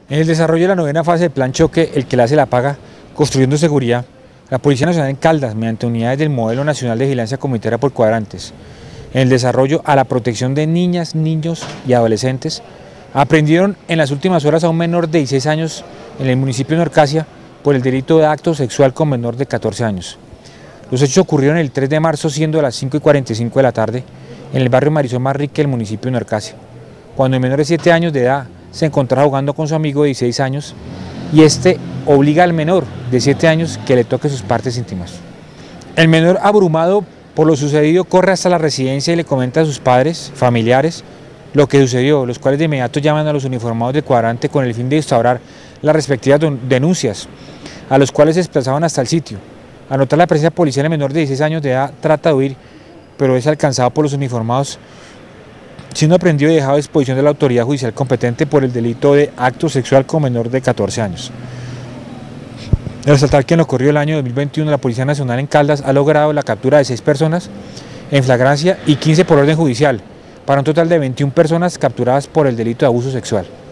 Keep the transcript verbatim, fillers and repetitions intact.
En el desarrollo de la novena fase del Plan Choque, el que la hace la paga, construyendo seguridad, la Policía Nacional en Caldas, mediante unidades del Modelo Nacional de Vigilancia Comunitaria por cuadrantes, en el desarrollo a la protección de niñas, niños y adolescentes, aprendieron en las últimas horas a un menor de dieciséis años en el municipio de Norcasia por el delito de acto sexual con menor de catorce años. Los hechos ocurrieron el tres de marzo, siendo a las cinco y cuarenta y cinco de la tarde, en el barrio Marisol Manrique del municipio de Norcasia, cuando el menor de siete años de edad se encontraba jugando con su amigo de dieciséis años y este obliga al menor de siete años que le toque sus partes íntimas. El menor, abrumado por lo sucedido, corre hasta la residencia y le comenta a sus padres, familiares, lo que sucedió, los cuales de inmediato llaman a los uniformados del cuadrante con el fin de instaurar las respectivas denuncias, a los cuales se desplazaban hasta el sitio. Al notar la presencia policial, el menor de dieciséis años de edad trata de huir, pero es alcanzado por los uniformados, siendo aprendido y dejado a disposición de la autoridad judicial competente por el delito de acto sexual con menor de catorce años. De resaltar que en lo ocurrido el año dos mil veintiuno, la Policía Nacional en Caldas ha logrado la captura de seis personas en flagrancia y quince por orden judicial, para un total de veintiuna personas capturadas por el delito de abuso sexual.